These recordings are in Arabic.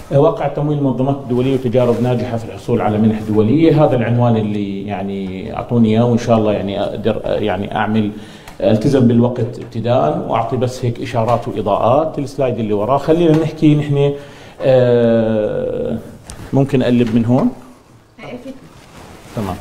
واقع تمويل المنظمات الدولية وتجارب ناجحة في الحصول على منح دولية، هذا العنوان اللي يعني أعطوني إياه، وإن شاء الله يعني أقدر يعني أعمل التزم بالوقت ابتداء وأعطي بس هيك إشارات وإضاءات. السلايد اللي وراه خلينا نحكي نحن ممكن أقلب من هون. تمام.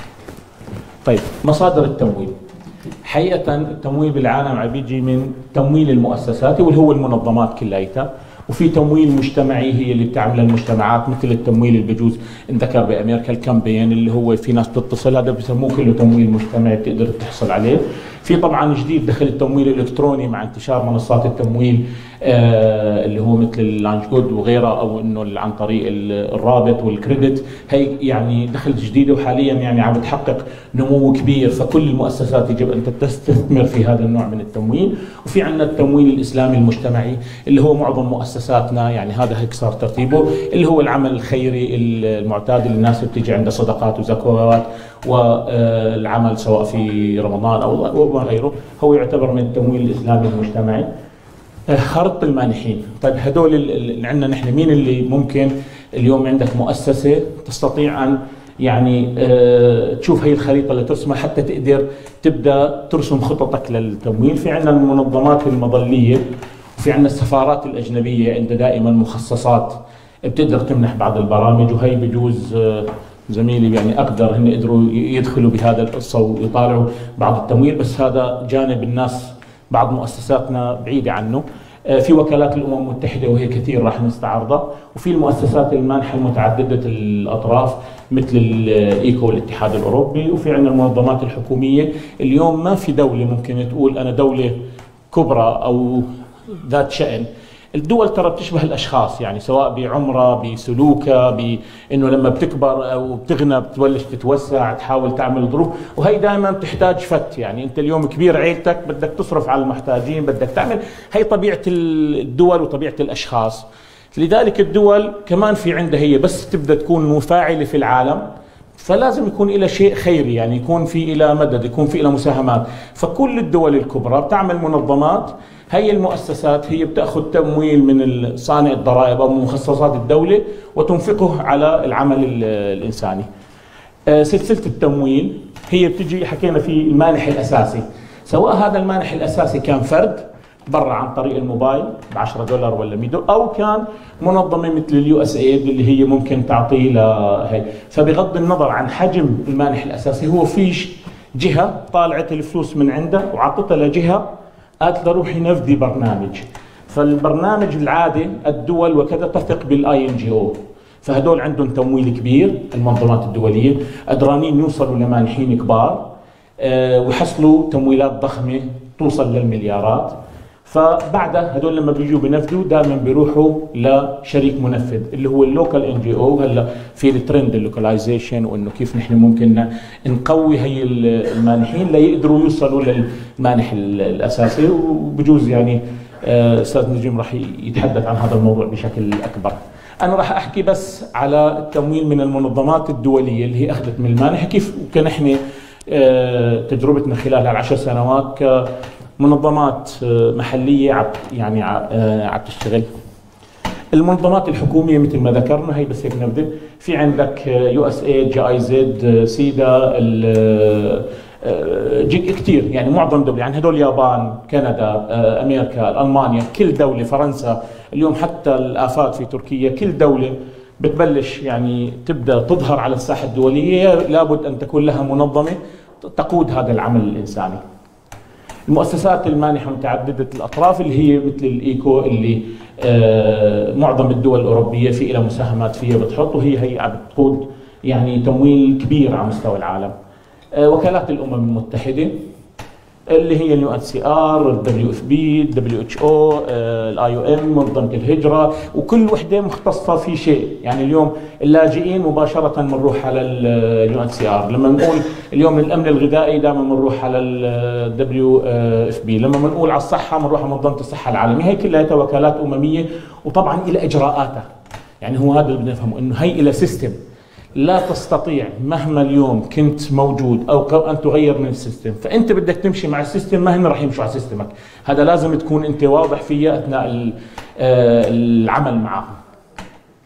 طيب مصادر التمويل. حقيقة التمويل بالعالم عم بيجي من تمويل المؤسسات واللي هو المنظمات كلياتها، وفي تمويل مجتمعي هي اللي بتعمل المجتمعات، مثل التمويل اللي بجوز انذكر بامريكا الكامبين اللي هو في ناس بتتصل، هذا بسموه كله تمويل مجتمعي بتقدر تحصل عليه. في طبعا جديد دخل التمويل الالكتروني مع انتشار منصات التمويل اللي هو مثل اللانش جود وغيرها، او انه عن طريق الرابط والكريدت، هي يعني دخلت جديده وحاليا يعني عم بتحقق نمو كبير، فكل المؤسسات يجب ان تستثمر في هذا النوع من التمويل. وفي عندنا التمويل الاسلامي المجتمعي اللي هو معظم مؤسساتنا يعني هذا هيك صار ترتيبه، اللي هو العمل الخيري المعتاد اللي الناس بتيجي عندها صدقات وزكوات والعمل سواء في رمضان او غيره، هو يعتبر من التمويل الاسلامي المجتمعي. خريطة المانحين. طيب هدول اللي عندنا نحن، مين اللي ممكن اليوم عندك مؤسسة تستطيع أن يعني تشوف هي الخريطة اللي ترسمها حتى تقدر تبدأ ترسم خططك للتمويل؟ في عندنا المنظمات المظلية، وفي عندنا السفارات الأجنبية عندها دائما مخصصات بتقدر تمنح بعض البرامج، وهي بجوز زميلي يعني أقدر هن قدروا يدخلوا بهذا القصة ويطالعوا بعض التمويل، بس هذا جانب الناس بعض مؤسساتنا بعيدة عنه. في وكالات الأمم المتحدة وهي كثير راح نستعرضها، وفي المؤسسات المانحة المتعددة الأطراف مثل الإيكو والاتحاد الأوروبي، وفي عندنا المنظمات الحكومية. اليوم ما في دولة ممكن تقول أنا دولة كبرى أو ذات شأن. الدول ترى بتشبه الاشخاص، يعني سواء بعمرها بسلوكها بانه لما بتكبر او بتغنى بتبلش تتوسع تحاول تعمل ظروف، وهي دائما بتحتاج فت. يعني انت اليوم كبير عيلتك بدك تصرف على المحتاجين، بدك تعمل، هي طبيعه الدول وطبيعه الاشخاص. لذلك الدول كمان في عندها هي بس تبدا تكون مفاعله في العالم، فلازم يكون إلى شيء خيري، يعني يكون في إلى مدد، يكون في إلى مساهمات. فكل الدول الكبرى بتعمل منظمات، هي المؤسسات هي بتاخذ تمويل من صانع الضرائب او من مخصصات الدوله وتنفقه على العمل الانساني. سلسله التمويل هي بتجي، حكينا في المانح الاساسي، سواء هذا المانح الاساسي كان فرد برا عن طريق الموبايل ب $10 ولا $100، او كان منظمه مثل اليو اس ايد اللي هي ممكن تعطيه لهي. فبغض النظر عن حجم المانح الاساسي، هو فيش جهه طالعت الفلوس من عندها وعطتها لجهه قالت له روحي نفذي برنامج. فالبرنامج العادي الدول وكذا تثق بالاي ان جي او، فهدول عندهم تمويل كبير، المنظمات الدوليه قدرانين يوصلوا لمانحين كبار ويحصلوا تمويلات ضخمه توصل للمليارات. فبعدها هدول لما بيجوا بينفذوا دائما بيروحوا لشريك منفذ اللي هو اللوكال ان جي او. هلا في الترند اللوكاليزيشن، وانه كيف نحن ممكن نقوي هي المانحين ليقدروا يوصلوا للمانح الاساسي، وبجوز يعني استاذ نجيم راح يتحدث عن هذا الموضوع بشكل اكبر. انا راح احكي بس على التمويل من المنظمات الدوليه اللي هي اخذت من المانح، كيف نحن تجربتنا خلال ال10 سنوات منظمات محليه يعني عم تشتغل. المنظمات الحكوميه مثل ما ذكرنا، هي بس هيك نبذه. في عندك يو اس اي، جي اي زد، سيدا، كثير يعني معظم دول، يعني هدول اليابان، كندا، امريكا، المانيا، كل دوله، فرنسا اليوم، حتى الافات في تركيا، كل دوله بتبلش يعني تبدا تظهر على الساحه الدوليه، لابد ان تكون لها منظمه تقود هذا العمل الانساني. المؤسسات المانحة متعددة الأطراف اللي هي مثل الإيكو اللي معظم الدول الأوروبية في إلى مساهمات فيها بتحط، وهي عم بتقود يعني تمويل كبير على مستوى العالم. وكالات الأمم المتحدة اللي هي اليو ان سي ار، الدبليو اف بي، الدبليو اتش او، الاي او ام، منظمه الهجره، وكل وحده مختصه في شيء. يعني اليوم اللاجئين مباشره بنروح على اليو ان سي ار، لما نقول اليوم الامن الغذائي دائما بنروح على الدبليو اف بي، لما بنقول على الصحه بنروح على منظمه الصحه العالميه. هي كلها وكالات امميه، وطبعا الى اجراءاتها. يعني هو هذا اللي بدنا نفهمه، انه هي الى سيستم، لا تستطيع مهما اليوم كنت موجود او ان تغير من السيستم، فانت بدك تمشي مع السيستم، ما هن راح يمشوا على سيستمك. هذا لازم تكون انت واضح فيه اثناء العمل معهم.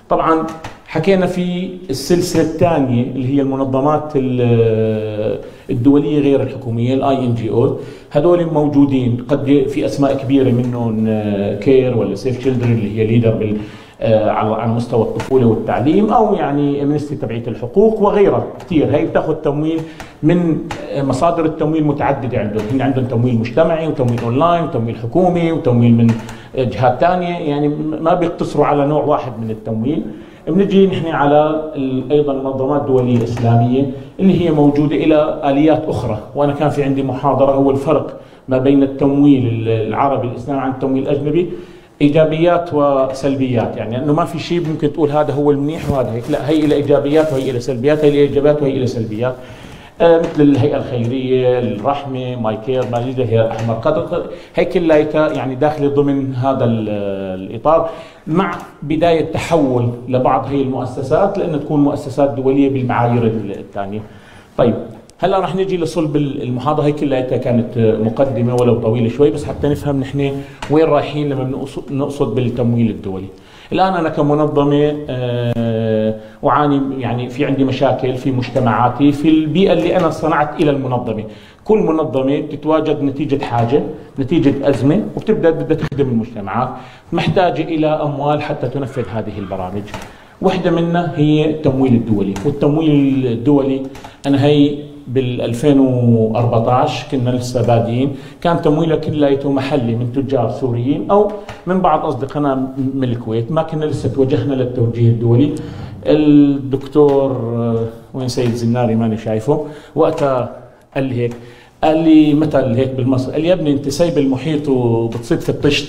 طبعا حكينا في السلسله الثانيه اللي هي المنظمات الدوليه غير الحكوميه الاي ان جي او، هذول موجودين، قد في اسماء كبيره منهم كير ولا سيف تشيلدرن اللي هي ليدر على مستوى الطفوله والتعليم، او يعني منستري تبعيه الحقوق وغيرها كثير. هي بتاخذ تمويل من مصادر التمويل متعدده عندهم تمويل مجتمعي وتمويل اونلاين وتمويل حكومي وتمويل من جهات ثانيه، يعني ما بيقتصروا على نوع واحد من التمويل. بنجي نحن على ايضا منظمات دوليه اسلاميه اللي هي موجوده الى اليات اخرى، وانا كان في عندي محاضره هو الفرق ما بين التمويل العربي الاسلامي عن التمويل الاجنبي، ايجابيات وسلبيات، يعني انه ما في شيء ممكن تقول هذا هو المنيح وهذا هيك، لا، هي الى ايجابيات وهي الى سلبيات، هي الى ايجابيات وهي الى سلبيات. مثل الهيئه الخيريه، الرحمه، ماي كير، ماليزيا، هي احمر قدر، هي كلها يعني داخله ضمن هذا الاطار، مع بدايه تحول لبعض هي المؤسسات لان تكون مؤسسات دوليه بالمعايير الثانيه. طيب هلا راح نجي لصلب المحاضره، هي كلها كانت مقدمه ولو طويله شوي بس حتى نفهم نحن وين رايحين لما نقصد بالتمويل الدولي. الان انا كمنظمه اعاني، يعني في عندي مشاكل في مجتمعاتي في البيئه اللي انا صنعت الى المنظمه. كل منظمه بتتواجد نتيجه حاجه، نتيجه ازمه، وبتبدا بدها تخدم المجتمعات، محتاجه الى اموال حتى تنفذ هذه البرامج. وحده منها هي التمويل الدولي، والتمويل الدولي انا هي بال 2014 كنا لسه بادئين، كان تمويله كلياته محلي من تجار سوريين او من بعض اصدقائنا من الكويت، ما كنا لسه توجهنا للتوجيه الدولي. الدكتور وين سيد زناري ماني شايفه، وقتها قال لي هيك، قال لي متى هيك بالمصري، قال لي يا ابني انت سايب المحيط وبتصيد في الطشت.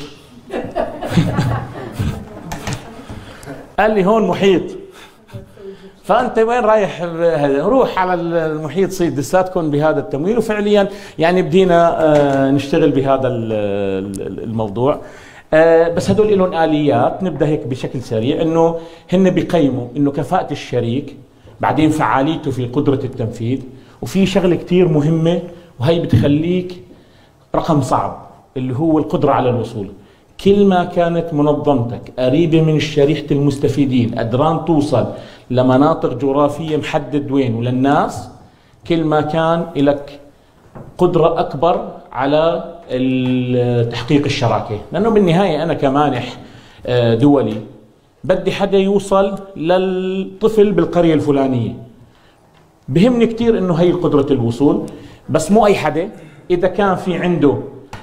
قال لي هون محيط، فانت وين رايح؟ روح على المحيط صيد لساتكم بهذا التمويل. وفعليا يعني بدينا نشتغل بهذا الموضوع. بس هدول لهم اليات، نبدا هيك بشكل سريع، انه هن بيقيموا انه كفاءة الشريك، بعدين فعاليته في قدرة التنفيذ، وفي شغله كثير مهمه وهي بتخليك رقم صعب اللي هو القدرة على الوصول. كل ما كانت منظمتك قريبة من شريحة المستفيدين، قدران توصل لمناطق جغرافية محدد وين وللناس، كل ما كان لك قدرة أكبر على تحقيق الشراكة. لأنه بالنهاية أنا كمانح دولي بدي حدا يوصل للطفل بالقرية الفلانية، بهمني كتير إنه هي قدرة الوصول، بس مو أي حدا. إذا كان في عنده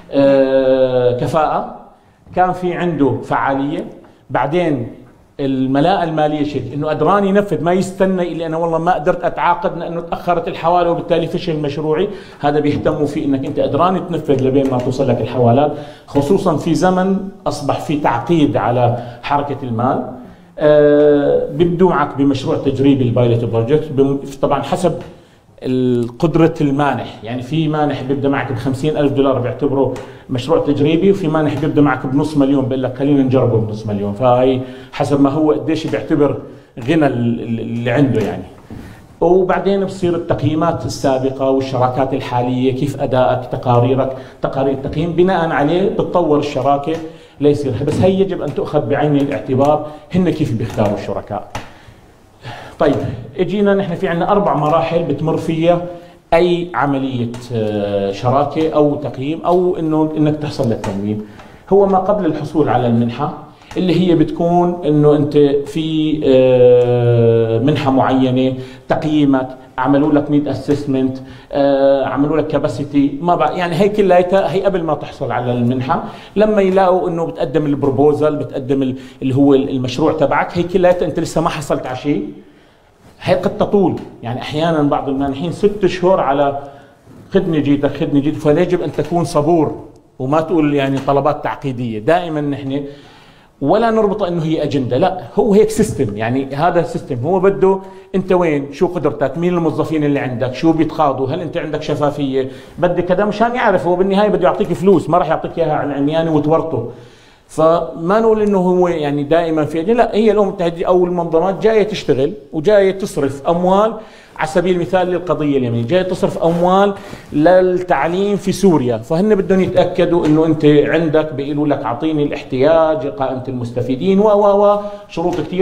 كفاءة، كان في عنده فعالية، بعدين الملاءة المالية شيء انه قدران ينفذ، ما يستنى اللي انا والله ما قدرت اتعاقد لانه تاخرت الحواله وبالتالي فشل مشروعي. هذا بيهتموا فيه انك انت قدران تنفذ لبين ما توصل لك الحوالات، خصوصا في زمن اصبح في تعقيد على حركه المال. بيبدوا معك بمشروع تجريبي البايلوت بروجكت، طبعا حسب قدرة المانح، يعني في مانح بيبدا معك ب$50,000 بيعتبره مشروع تجريبي، وفي مانح بيبدا معك بنص مليون بيقول لك خلينا نجربه بنص مليون، فهي حسب ما هو قديش بيعتبر غنى اللي عنده يعني. وبعدين بصير التقييمات السابقة والشراكات الحالية، كيف أدائك، تقاريرك، تقارير التقييم، بناء عليه بتطور الشراكة ليصير. بس هي يجب أن تؤخذ بعين الاعتبار، هن كيف بيختاروا الشركاء. طيب اجينا نحن في عندنا 4 مراحل بتمر فيها اي عمليه شراكه او تقييم او انك تحصل للتمويل. هو ما قبل الحصول على المنحه، اللي هي بتكون انه انت في منحه معينه، تقييمك، عملوا لك نيد اسسمنت، عملوا لك كاباسيتي، ما بقى يعني هي كلها هي قبل ما تحصل على المنحه. لما يلاقوا انه بتقدم البروبوزل، بتقدم اللي هو المشروع تبعك، هي كلها انت لسه ما حصلت على شيء. هي قد تطول، يعني احيانا بعض المانحين 6 شهور على خدني جيتك خدني جيتك، فيجب ان تكون صبور وما تقول يعني طلبات تعقيديه. دائما نحن ولا نربط انه هي اجنده، لا، هو هيك سيستم، يعني هذا سيستم هو بده انت وين، شو قدرتك، مين الموظفين اللي عندك، شو بيتقاضوا، هل انت عندك شفافيه، بدي كذا، مشان يعرف. هو بالنهايه بده يعطيك فلوس، ما راح يعطيك اياها على العمياني وتورطه. فما نقول انه هو يعني دائما في لا، هي الامم المتحده او المنظمات جايه تشتغل وجايه تصرف اموال، على سبيل المثال للقضيه اليمنيه، جايه تصرف اموال للتعليم في سوريا، فهن بدهم يتاكدوا انه انت عندك، بيقولوا لك اعطيني الاحتياج، قائمه المستفيدين و شروط كثيره،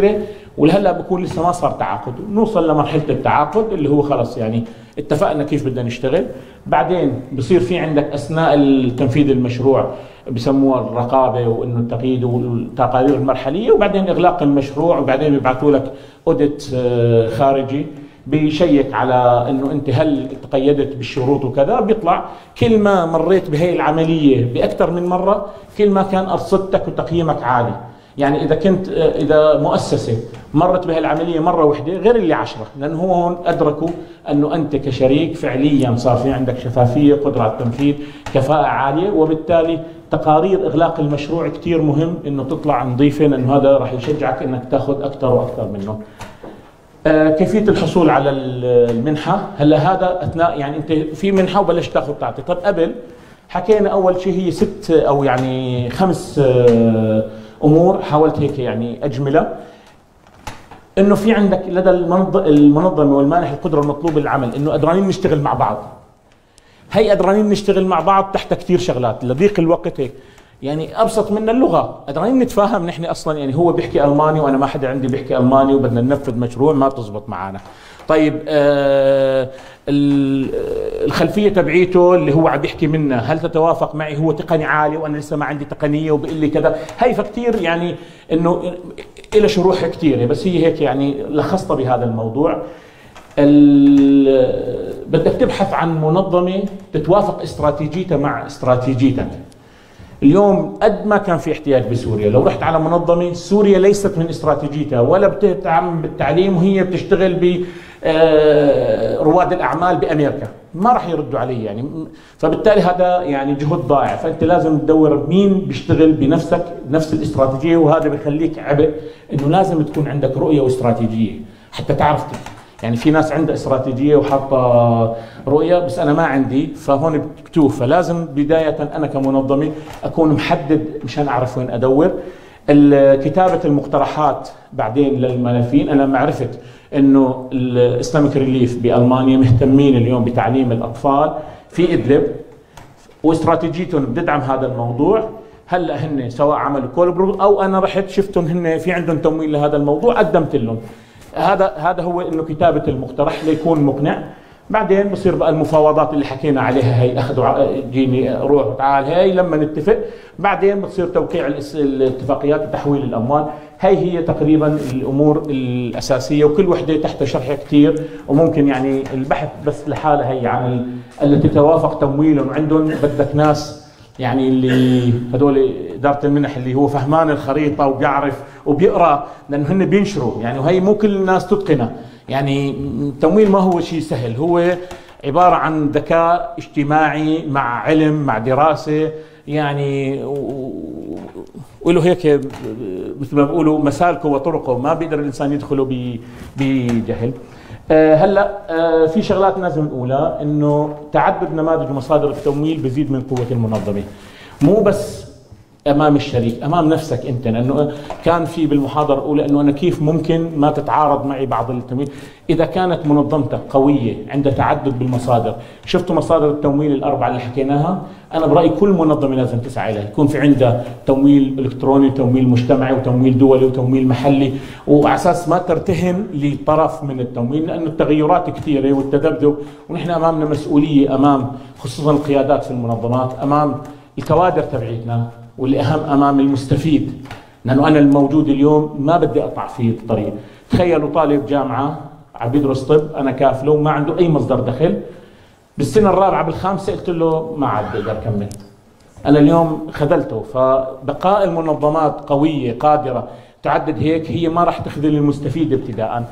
ولهلا بكون لسه ما صار تعاقد، نوصل لمرحله التعاقد اللي هو خلص يعني اتفقنا كيف بدنا نشتغل. بعدين بصير في عندك اثناء تنفيذ المشروع بسموها الرقابه وانه التقييد والتقارير المرحليه، وبعدين اغلاق المشروع، وبعدين بيبعثوا لك اوديت خارجي بيشيك على انه انت هل تقيدت بالشروط وكذا. بيطلع كل ما مريت بهي العمليه باكثر من مره كل ما كان ارصدتك وتقييمك عالي. يعني اذا مؤسسه مرت بهي العمليه مره واحده غير اللي 10، لانه هون ادركوا انه انت كشريك فعليا صار في عندك شفافيه، قدره على التنفيذ، كفاءه عاليه، وبالتالي تقارير اغلاق المشروع كثير مهم انه تطلع نظيفه، لانه هذا راح يشجعك انك تاخذ اكثر واكثر منهم. كيفيه الحصول على المنحه، هلا هذا اثناء يعني انت في منحه وبلشت تاخذ تعطي. طب قبل حكينا اول شيء هي 6 او يعني 5 امور حاولت هيك يعني اجملها، انه في عندك لدى المنظمه والمانح القدره المطلوبه للعمل، انه قدرانين نشتغل مع بعض. هي قدرانين نشتغل مع بعض تحت كثير شغلات لضيق الوقت هيك. يعني ابسط من اللغه، قدرانين نتفاهم نحن اصلا، يعني هو بيحكي الماني وانا ما حدا عندي بيحكي الماني وبدنا ننفذ مشروع ما تزبط معنا. طيب الخلفيه تبعيته اللي هو عم يحكي منها هل تتوافق معي؟ هو تقني عالي وانا لسه ما عندي تقنيه وبقول لي كذا. هي فكتير يعني انه إلى شروح كثيره، بس هي هيك يعني لخصتها بهذا الموضوع. بدك تبحث عن منظمه تتوافق استراتيجيتها مع استراتيجيتك. اليوم قد ما كان في احتياج بسوريا، لو رحت على منظمه سوريا ليست من استراتيجيتها ولا بتهتم بالتعليم وهي بتشتغل برواد الاعمال بامريكا، ما راح يردوا علي يعني. فبالتالي هذا يعني جهد ضائع. فانت لازم تدور مين بيشتغل بنفسك نفس الاستراتيجيه، وهذا بخليك عبء انه لازم تكون عندك رؤيه واستراتيجيه حتى تعرف يعني في ناس عندها استراتيجيه وحاطه رؤيه بس انا ما عندي، فهون بتكتوه. فلازم بدايه انا كمنظمه اكون محدد مشان اعرف وين ادور. كتابه المقترحات بعدين للملفين. انا لما عرفت انه الاسلامك ريليف بالمانيا مهتمين اليوم بتعليم الاطفال في ادلب واستراتيجيتهم بتدعم هذا الموضوع، هلا هن سواء عملوا كولبرو او انا رحت شفتهم هن في عندهم تمويل لهذا الموضوع قدمت لهم. هذا هو انه كتابه المقترح ليكون مقنع. بعدين بصير بقى المفاوضات اللي حكينا عليها، هي اخذوا جيني روح وتعال هي لما نتفق. بعدين بتصير توقيع الاتفاقيات وتحويل الاموال. هي تقريبا الامور الاساسيه، وكل وحده تحت شرح كثير، وممكن يعني البحث بس لحالها هي عن التي تتوافق تمويلهم وعندهم بدك ناس يعني اللي هذول اداره المنح اللي هو فهمان الخريطه وبيعرف وبيقرا، لانه هن بينشروا يعني، وهي مو كل الناس تتقنها. يعني التمويل ما هو شيء سهل، هو عباره عن ذكاء اجتماعي مع علم مع دراسه يعني، وله هيك مثل ما بيقولوا مسالكه وطرقه، ما بيقدر الانسان يدخله بجهل. هلا في شغلات لازم نقولها، انه تعدد نماذج ومصادر التمويل بزيد من قوه المنظمه، مو بس امام الشريك، امام نفسك انت. لانه كان في بالمحاضره الاولى انه انا كيف ممكن ما تتعارض معي بعض التمويل اذا كانت منظمتك قويه عندها تعدد بالمصادر. شفتوا مصادر التمويل الاربعه اللي حكيناها؟ انا برايي كل منظمه لازم تسعى لها يكون في عندها تمويل الكتروني، تمويل مجتمعي، وتمويل دولي، وتمويل محلي، وعلى اساس ما ترتهن لطرف من التمويل، لانه التغيرات كثيره والتذبذب، ونحن امامنا مسؤوليه امام خصوصا القيادات في المنظمات، امام الكوادر تبعيتنا، واللي اهم امام المستفيد. لانه انا الموجود اليوم ما بدي اقطع فيه الطريق. تخيلوا طالب جامعه عم بيدرس طب، انا كافله وما عنده اي مصدر دخل، بالسنه الرابعه بالخامسه قلت له ما عاد بقدر اكمل. انا اليوم خذلته. فبقاء المنظمات قويه قادره تعدد هيك هي ما راح تخذل المستفيد ابتداء.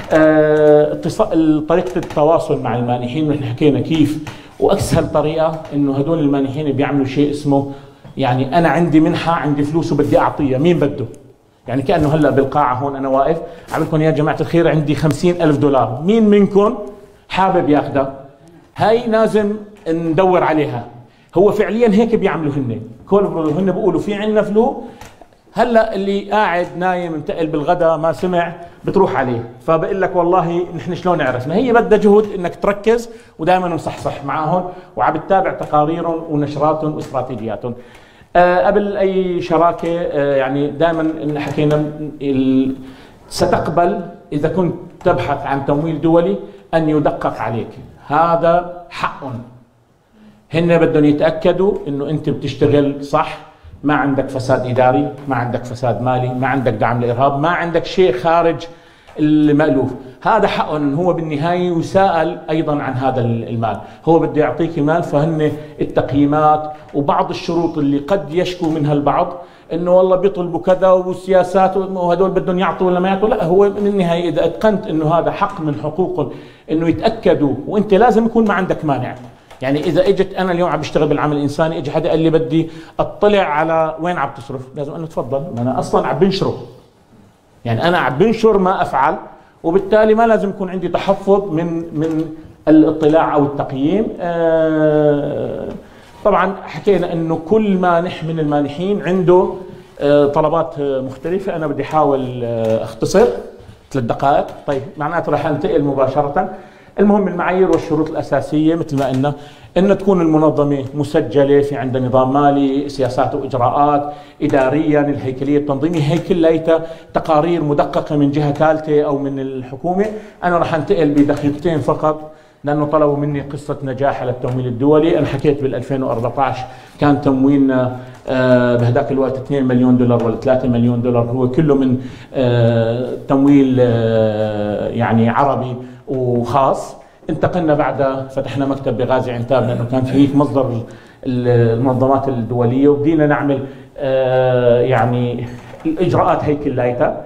طريقه التواصل مع المانحين، ونحن حكينا كيف، واسهل طريقه انه هدول المانحين بيعملوا شيء اسمه يعني انا عندي منحه، عندي فلوس وبدي اعطيها، مين بده؟ يعني كانه هلا بالقاعه هون انا واقف عم لكم يا جماعه الخير عندي $50,000، مين منكم حابب ياخذها؟ هاي لازم ندور عليها. هو فعليا هيك بيعملوا هن، هن بيقولوا في عندنا فلوس، هلا اللي قاعد نايم متقل بالغداء ما سمع بتروح عليه، فبقول لك والله نحن شلون عرفنا؟ هي بدها جهد انك تركز ودائما مصحصح معهم وعم تتابع تقاريرهم ونشراتهم واستراتيجياتهم. قبل اي شراكه يعني دائما حكينا ستقبل إذا كنت تبحث عن تمويل دولي أن يدقق عليك. هذا حق. هن بدهم يتأكدوا أنه أنت بتشتغل صح، ما عندك فساد إداري، ما عندك فساد مالي، ما عندك دعم للإرهاب، ما عندك شيء خارج المألوف. هذا حق. هو بالنهاية يسأل أيضا عن هذا المال. هو بده يعطيك مال، فهن التقييمات وبعض الشروط اللي قد يشكو منها البعض انه والله بيطلبوا كذا والسياسات وهدول بدهم يعطوا ولا ما يعطوا. لا، هو من النهايه اذا اتقنت انه هذا حق من حقوقهم انه يتاكدوا، وانت لازم يكون ما عندك مانع. يعني اذا اجت انا اليوم عم بشتغل بالعمل الانساني، اجى حدا قال لي بدي اطلع على وين عم تصرف، لازم اقول له تفضل، ما انا اصلا عم بنشره. يعني انا عم بنشر ما افعل، وبالتالي ما لازم يكون عندي تحفظ من الاطلاع او التقييم. طبعا حكينا انه كل مانح من المانحين عنده طلبات مختلفة. انا بدي احاول اختصر 3 دقائق. طيب معناته راح انتقل مباشرة. المهم المعايير والشروط الاساسية مثل ما قلنا ان تكون المنظمة مسجلة، في عندها نظام مالي، سياسات واجراءات، اداريا الهيكلية التنظيمية، هي كلها تقارير مدققة من جهة ثالثة او من الحكومة. انا راح انتقل بدقيقتين فقط لأنه طلبوا مني قصة نجاح على التمويل الدولي. أنا حكيت بال 2014 كان تمويلنا بهذاك الوقت 2 مليون دولار ولا 3 مليون دولار، هو كله من تمويل يعني عربي وخاص. انتقلنا بعدها فتحنا مكتب بغازي عنتاب لأنه كان فيه مصدر المنظمات الدولية، وبدينا نعمل يعني الإجراءات هي كلها.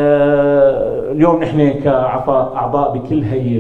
اليوم نحن كأعضاء بكل هي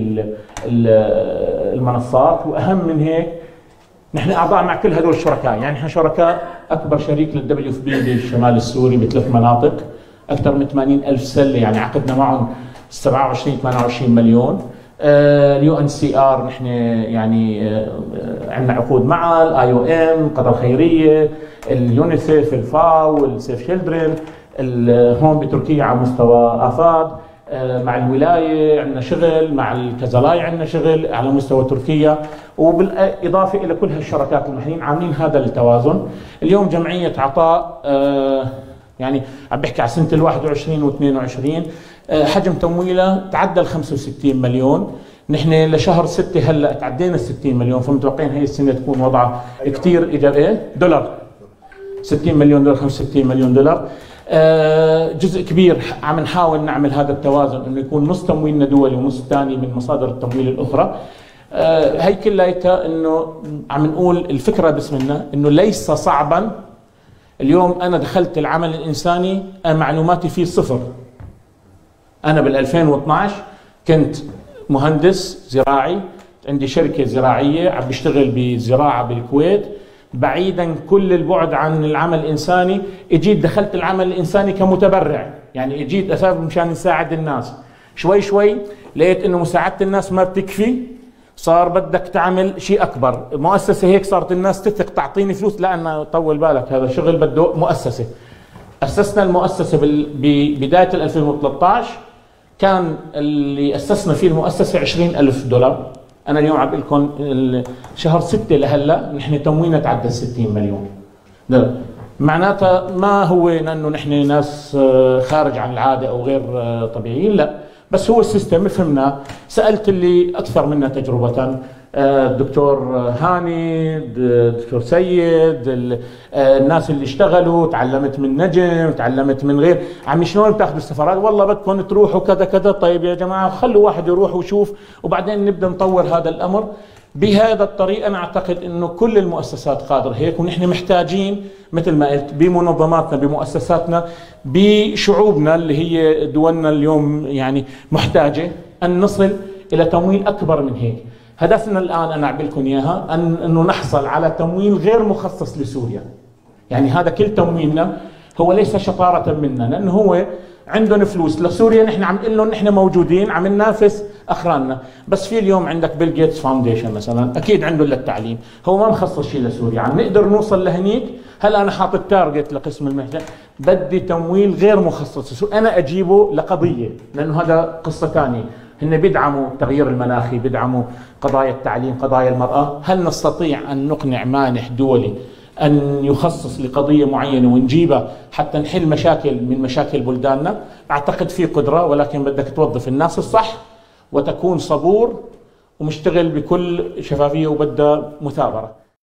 المنصات، وأهم من هيك نحن أعضاء مع كل هذول الشركاء. يعني نحن شركاء، أكبر شريك للدبليو اف بي بالشمال السوري ب3 مناطق، أكثر من 80,000 سلة، يعني عقدنا معهم 27-28 مليون. اليو ان سي ار نحن يعني عندنا عقود مع الاي او ام، قطر الخيريه، اليونيسيف، الفاو، السيف شيلدرن. هون بتركيا على مستوى افاد، مع الولايه عندنا شغل، مع الكزلاي عندنا شغل على مستوى تركيا، وبالاضافه الى كل هالشركات المحليين عاملين هذا التوازن. اليوم جمعيه عطاء يعني عم بحكي على سنه ال 21 و 22 حجم تمويلها تعدى ال 65 مليون. نحن لشهر 6 هلا تعدينا 60 مليون، فمتوقعين هي السنه تكون وضعها كثير ايجابي. دولار 60 مليون دولار، 65 مليون دولار. جزء كبير عم نحاول نعمل هذا التوازن، انه يكون نص تمويلنا دولي ونص ثاني من مصادر التمويل الاخرى. هي كلها انه عم نقول الفكره بسم الله انه ليس صعبا. اليوم انا دخلت العمل الانساني أنا معلوماتي فيه صفر. انا بال 2012 كنت مهندس زراعي، عندي شركه زراعيه عم بشتغل بزراعه بالكويت، بعيدا كل البعد عن العمل الانساني. اجيت دخلت العمل الانساني كمتبرع، يعني اجيت اسباب مشان نساعد الناس. شوي شوي لقيت انه مساعده الناس ما بتكفي، صار بدك تعمل شيء اكبر. مؤسسه هيك صارت الناس تثق تعطيني فلوس، لا انا طول بالك هذا شغل بده مؤسسه. اسسنا المؤسسه ببدايه 2013. كان اللي اسسنا فيه المؤسسه 20,000 دولار. انا اليوم عم بقول لكم شهر 6 لهلا نحن تمويلنا تعدى 60 مليون دولار. معناتها ما هو لانه نحن ناس خارج عن العاده او غير طبيعيين، لا، بس هو السيستم فهمناه. سالت اللي اكثر منا تجربه، الدكتور هاني، الدكتور سيد، الناس اللي اشتغلوا، تعلمت من نجم، تعلمت من غير. عمي شلون بتاخذوا السفرات؟ والله بدكم تروحوا كذا كذا. طيب يا جماعه خلوا واحد يروح ويشوف، وبعدين نبدا نطور هذا الامر. بهذا الطريقه انا اعتقد انه كل المؤسسات قادره هيك، ونحن محتاجين مثل ما قلت بمنظماتنا، بمؤسساتنا، بشعوبنا اللي هي دولنا اليوم يعني محتاجه ان نصل الى تمويل اكبر من هيك. هدفنا الان انا اعطي لكم اياها انه نحصل على تمويل غير مخصص لسوريا. يعني هذا كل تمويلنا هو ليس شطاره منا، لانه هو عندهم فلوس لسوريا، نحن عم نقول لهم نحن موجودين عم ننافس اخراننا. بس في اليوم عندك بيل جيتس فاونديشن مثلا، اكيد عنده للتعليم، هو ما مخصص شيء لسوريا. عم نقدر نوصل لهنيك. هلا انا حاطط تارجت لقسم المهجة، بدي تمويل غير مخصص، انا اجيبه لقضيه، لانه هذا قصه ثانيه. هن بيدعموا التغيير المناخي، بيدعموا قضايا التعليم، قضايا المراه. هل نستطيع ان نقنع مانح دولي أن يخصص لقضية معينة ونجيبها حتى نحل مشاكل من مشاكل بلداننا، أعتقد في قدرة، ولكن بدك توظف الناس الصح وتكون صبور ومشتغل بكل شفافية وبدها مثابرة.